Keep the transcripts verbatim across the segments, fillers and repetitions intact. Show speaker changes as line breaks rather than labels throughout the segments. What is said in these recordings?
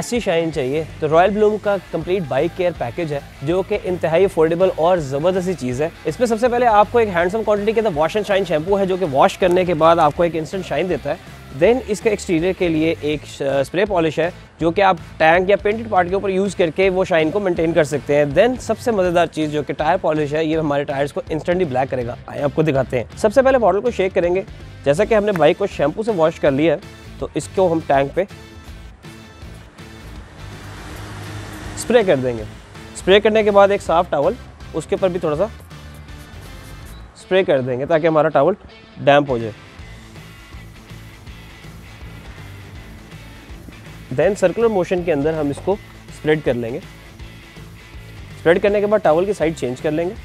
Classy shine चाहिए तो Royal Bloom का कंप्लीट बाइक केयर पैकेज है, जो कि इंतहाई अफोर्डेबल और ज़बरदस्ती चीज़ है। इसमें सबसे पहले आपको एक हैंडसम क्वांटिटी के अंदर वॉश एंड शाइन शैम्पू है, जो कि वॉश करने के बाद आपको एक इंस्टेंट शाइन देता है। देन इसके एक्सटीरियर के लिए एक स्प्रे पॉलिश है, जो कि आप टैंक या पेंटेड पार्ट के ऊपर यूज़ करके वो शाइन को मेंटेन कर सकते हैं। देन सबसे मज़ेदार चीज़ जो कि टायर पॉलिश है, ये हमारे टायर्स को इंस्टेंटली ब्लैक करेगा। आइए आपको दिखाते हैं। सबसे पहले बॉटल को शेक करेंगे। जैसा कि हमने बाइक को शैम्पू से वॉश कर लिया है, तो इसको हम टैंक पे स्प्रे कर देंगे। स्प्रे करने के बाद एक साफ टॉवल उसके ऊपर भी थोड़ा सा स्प्रे कर देंगे ताकि हमारा टॉवल डैम्प हो जाए। देन सर्कुलर मोशन के अंदर हम इसको स्प्रेड कर लेंगे। स्प्रेड करने के बाद टॉवल की साइड चेंज कर लेंगे।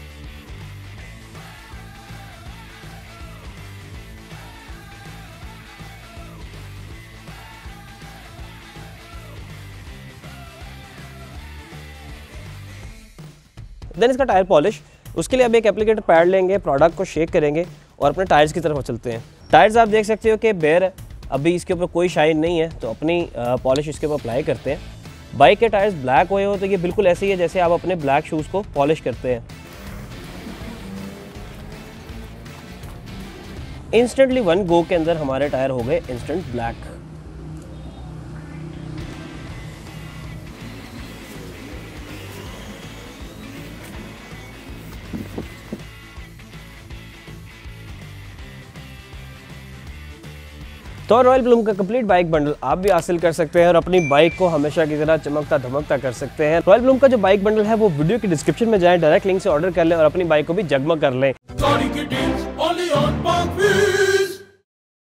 देन इसका टायर पॉलिश, उसके लिए अब एक एप्लीकेटर पैड लेंगे, प्रोडक्ट को शेक करेंगे और अपने टायर्स की तरफ चलते हैं। टायर्स आप देख सकते हो कि बेयर है, अभी इसके ऊपर कोई शाइन नहीं है, तो अपनी पॉलिश इसके ऊपर अप्लाई करते हैं। बाइक के टायर्स ब्लैक हुए हो तो ये बिल्कुल ऐसे ही है जैसे आप अपने ब्लैक शूज़ को पॉलिश करते हैं। इंस्टेंटली वन गो के अंदर हमारे टायर हो गए इंस्टेंट ब्लैक। तो रॉयल ब्लूम का कंप्लीट बाइक बंडल आप भी हासिल कर सकते हैं और अपनी बाइक को हमेशा की तरह चमकता धमकता कर सकते हैं। रॉयल ब्लूम का जो बाइक बंडल है वो वीडियो की डिस्क्रिप्शन में जाएं, डायरेक्ट लिंक से ऑर्डर कर लें और अपनी बाइक को भी जगमग कर लें।